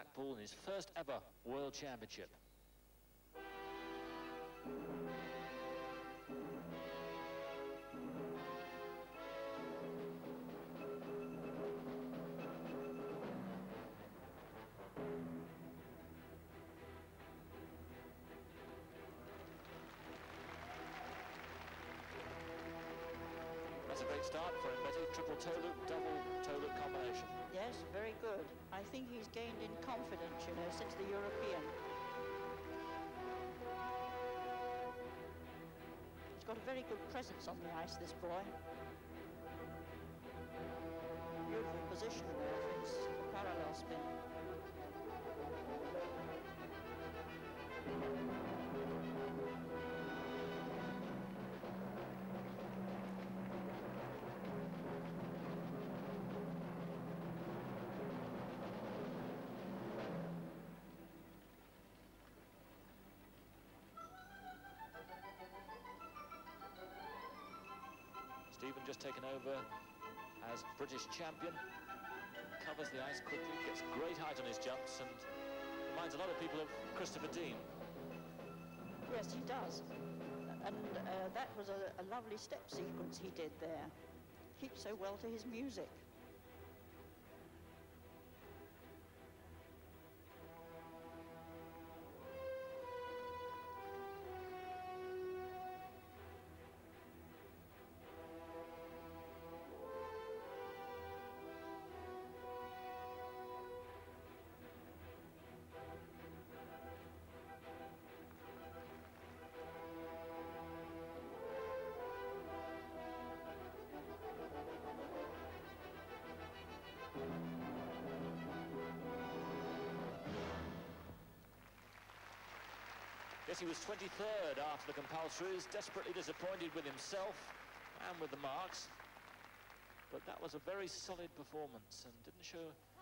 Blackpool in his first ever World Championship. That's a great start for him, Betty. Triple toe loop, double toe loop combination. Yes, very good. I think he's gained in confidence, you know, since the European. He's got a very good presence on the ice, this boy. Beautiful position there for his parallel spin. Stephen just taken over as British champion, covers the ice quickly, gets great height on his jumps, and reminds a lot of people of Christopher Dean. Yes, he does. And that was a lovely step sequence he did there. Keeps so well to his music. Yes, he was 23rd after the compulsories, desperately disappointed with himself and with the marks. But that was a very solid performance and didn't show